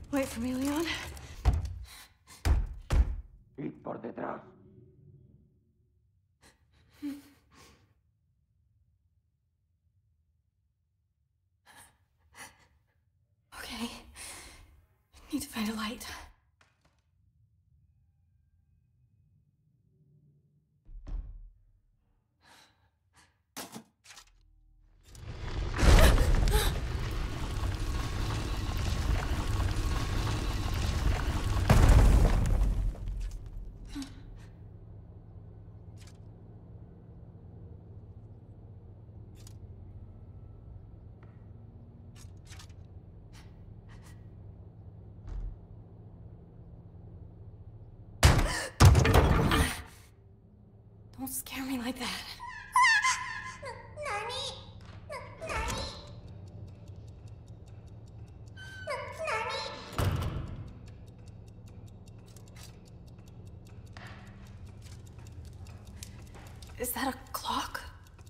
Wait for me, Leon. Y por detrás. Okay. Need to find a light. Don't scare me like that. Is that a clock?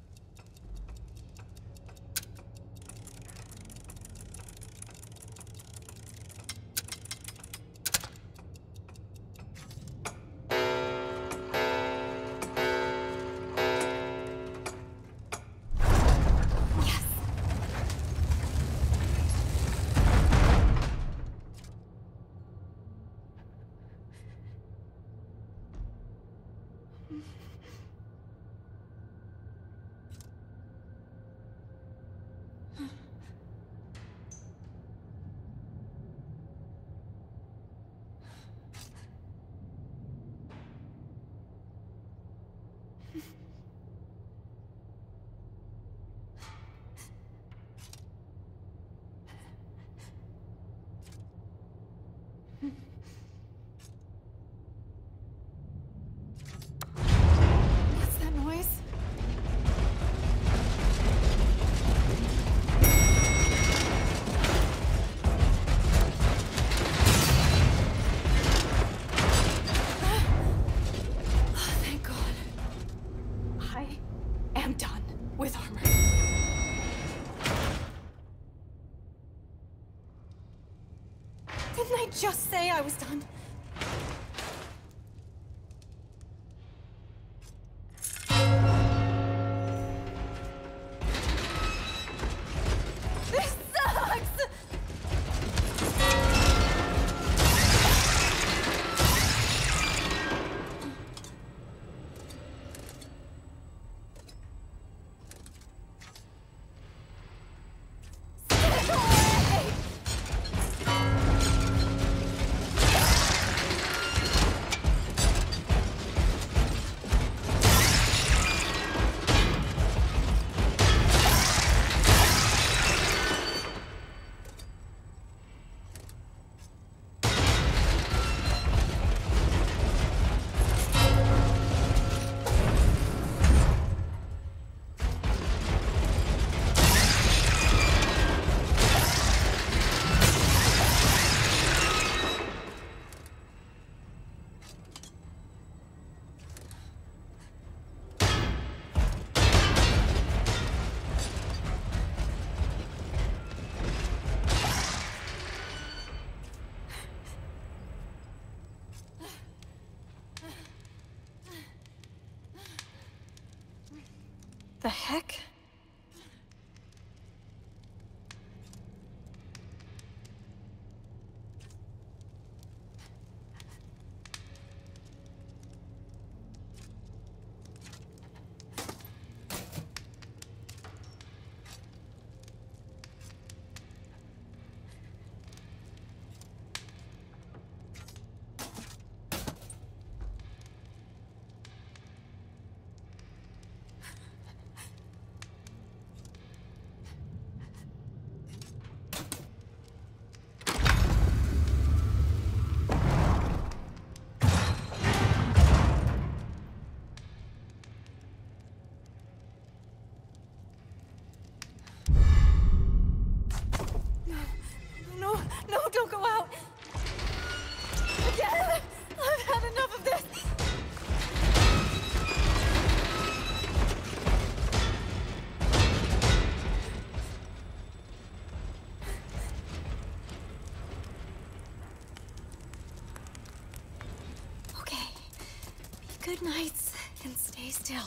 What's that noise? Oh, thank God. I am done with armor. Didn't I just say I was done? This sucks! Stay away! The heck? good nights and stay still.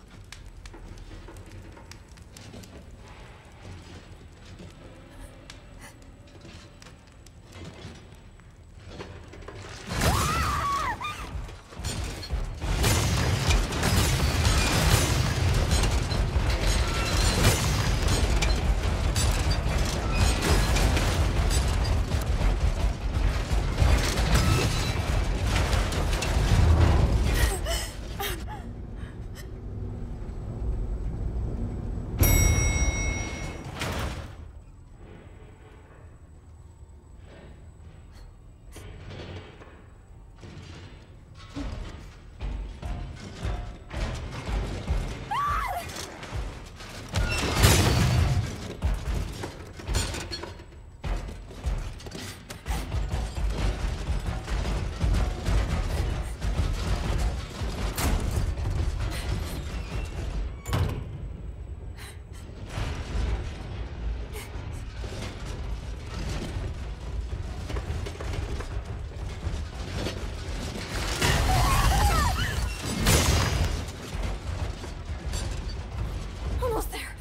Almost there.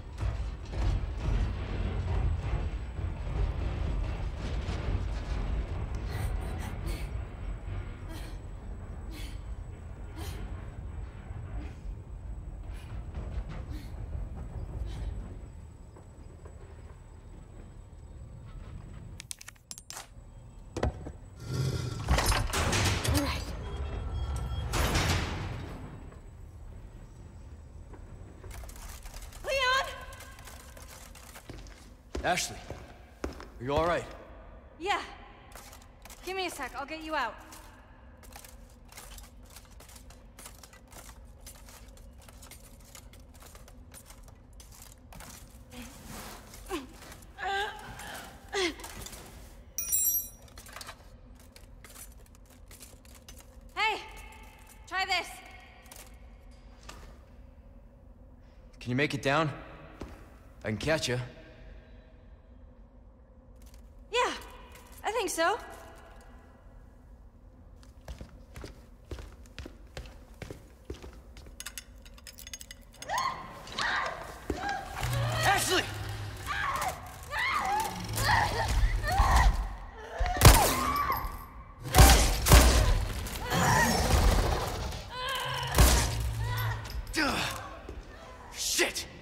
All right. Leon! Ashley, are you all right? Yeah. Give me a sec, I'll get you out. Hey! Try this. Can you make it down? I can catch you. Yeah, I think so. Ashley! Shit!